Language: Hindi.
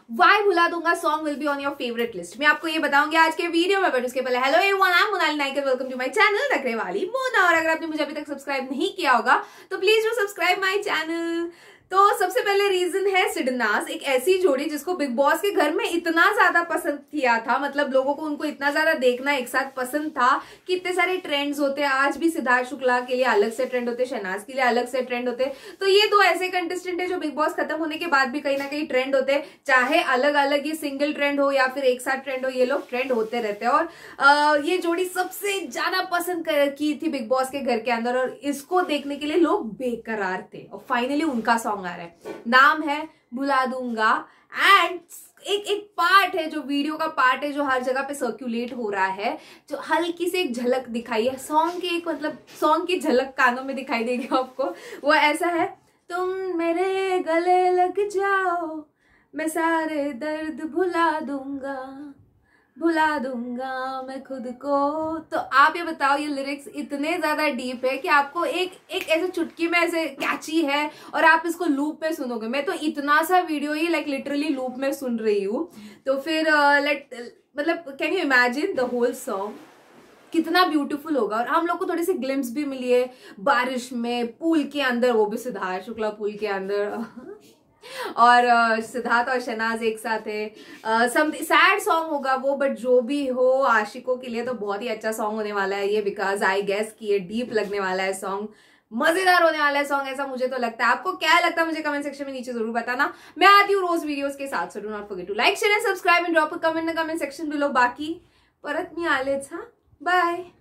वाई भुला दूंगा song will be on your favourite list. मैं आपको ये बताऊंगी आज के वीडियो में, बट उसके पहले hello everyone, I am Monali Naikar, welcome to my channel नखरे वाली मोना। और अगर आपने मुझे अभी तक सब्सक्राइब नहीं किया होगा तो please do subscribe my channel. तो सबसे पहले रीजन है सिड नाज़, एक ऐसी जोड़ी जिसको बिग बॉस के घर में इतना ज्यादा पसंद किया था, मतलब लोगों को उनको इतना ज्यादा देखना एक साथ पसंद था कि इतने सारे ट्रेंड्स होते हैं। आज भी सिद्धार्थ शुक्ला के लिए अलग से ट्रेंड होते, शहनाज के लिए अलग से ट्रेंड होते। तो ये दो ऐसे कंटेस्टेंट है जो बिग बॉस खत्म होने के बाद भी कहीं ना कहीं ट्रेंड होते, चाहे अलग अलग ये सिंगल ट्रेंड हो या फिर एक साथ ट्रेंड हो, ये लोग ट्रेंड होते रहते हैं। और ये जोड़ी सबसे ज्यादा पसंद की थी बिग बॉस के घर के अंदर, और इसको देखने के लिए लोग बेकरार थे। और फाइनली उनका सॉन्ग आ रहा है, नाम है भुला दूंगा। एंड एक पार्ट है जो वीडियो का पार्ट है जो हर जगह पे सर्कुलेट हो रहा है, जो हल्की से एक झलक दिखाई है सॉन्ग की, एक मतलब सॉन्ग की झलक कानों में दिखाई देगी आपको। वो ऐसा है, तुम मेरे गले लग जाओ, मैं सारे दर्द भुला दूंगा मैं खुद को। तो आप ये बताओ, ये लिरिक्स इतने ज्यादा डीप है कि आपको एक ऐसे चुटकी में ऐसे कैची है और आप इसको लूप में सुनोगे। मैं तो इतना सा वीडियो ही लाइक लिटरली लूप में सुन रही हूँ। तो फिर मतलब can you imagine the whole song कितना ब्यूटीफुल होगा। और हम लोग को थोड़ी सी ग्लिम्स भी मिली है बारिश में, पूल के अंदर, वो भी सिद्धार्थ शुक्ला पूल के अंदर और सिद्धार्थ और शहनाज एक साथ है। सैड सॉन्ग होगा वो, बट जो भी हो आशिकों के लिए तो बहुत ही अच्छा सॉन्ग होने वाला है ये, बिकॉज आई गेस कि ये डीप लगने वाला है सॉन्ग, मजेदार होने वाला है सॉन्ग, ऐसा मुझे तो लगता है। आपको क्या लगता है मुझे कमेंट सेक्शन में नीचे जरूर बताना। मैं आती हूँ रोज वीडियोस के साथ, so do not forget to like share and subscribe and drop a comment in the comment section below. बाकी परत मी आलेच, हाँ, बाय।